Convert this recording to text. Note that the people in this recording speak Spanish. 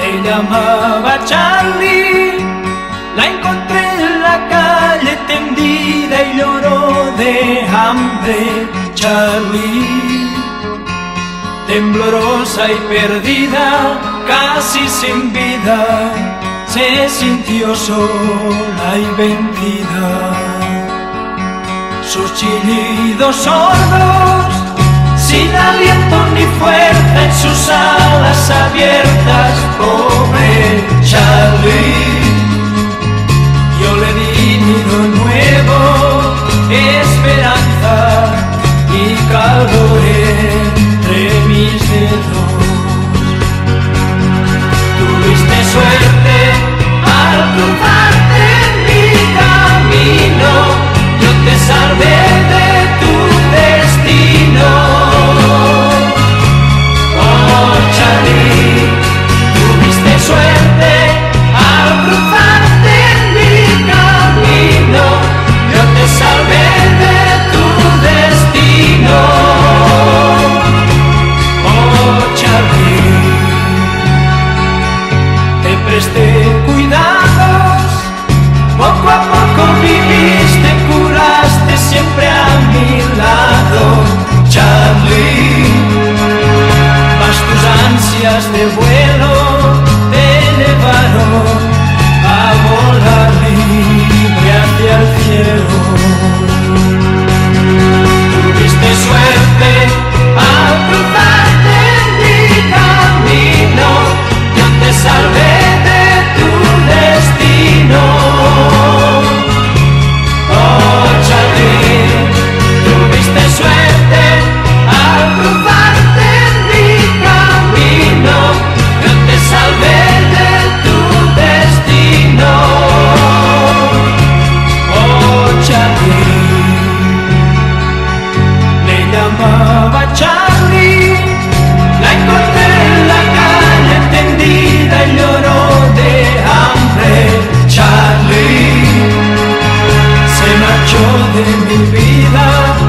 Se llamaba Charlie, la encontré en la calle tendida y lloró de hambre. Charlie, temblorosa y perdida, casi sin vida, se sintió sola y vencida. Sus chillidos sordos, sin aliento ni fuerza en sus alas abiertas, pobre Charlie. Yo le di nido nuevo, esperanza y calor entre mis dedos. Tuviste suerte al cruzarte en mi camino, yo te salvé de tu destino. Oh Charlie, tuviste suerte al cruzarte en mi camino, yo te salvé de tu destino. Oh Charlie, te presté cuidados, poco a poco viviste, curaste siempre a mi lado. Charlie, mas tus ansias de vuelo te llevaron a volar libre hacia el cielo. Tuviste suerte al cruzarte en mi camino, yo te salvé de tu destino. Oh Charlie, tuviste suerte al cruzarte en mi camino, yo te salvé de tu destino. Oh Charlie, le llamaba Charlie, la encontré en la calle tendida y lloró de hambre. Charlie se marchó de mi vida